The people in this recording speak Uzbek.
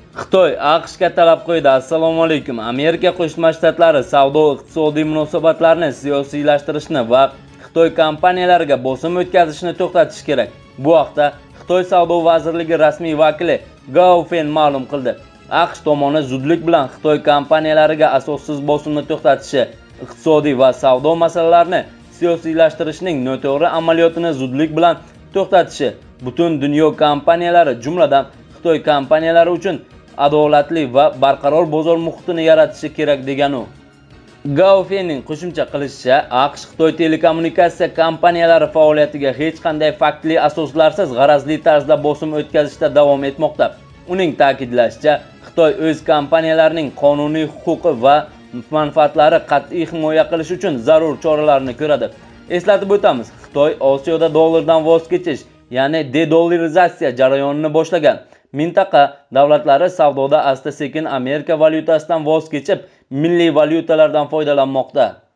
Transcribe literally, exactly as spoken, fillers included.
Xitoy AQShga talab qo'ydi. Assalomu alaykum. Amerika Qo'shma Shtatlari savdo-iqtisodiy munosabatlarni siyosiylashtirishni va Xitoy kompaniyalariga bosim o'tkazishni to'xtatish kerak. Bu haqda Xitoy Savdo vazirligi rasmiy vakili Gao Fen ma'lum qildi. AQSh tomoni zudlik bilan Xitoy kompaniyalariga asossiz bosimni to'xtatishi, iqtisodiy va savdo masalalarini siyosiylashtirishning noto'g'ri amaliyotini zudlik bilan to'xtatishi butun dunyo kompaniyalari, jumladan Xitoy kompaniyalari uchun adolatli va barqaror bozor muhitini yaratishi kerak degan u. Gao Fenning qo'shimcha qilishicha, AQSh Xitoy telekommunikatsiya kompaniyalari faoliyatiga hech qanday faktli asoslarsiz g'arazli tarzda bosim o'tkazishda davom etmoqda. Uning ta'kidlashicha, Xitoy o'z kompaniyalarining qonuniy huquqi va manfaatlari qat'iy himoya qilish uchun zarur choralarni ko'radi. Eslatib o'tamiz, Xitoy Osiyoda dollardan voz kechish, ya'ni de-dollarizatsiya jarayonini boshlagan. Mintaqa davlatlari savdoda asta-sekin Amerika valyutasidan voz kechib, milliy valyutalardan foydalanmoqda.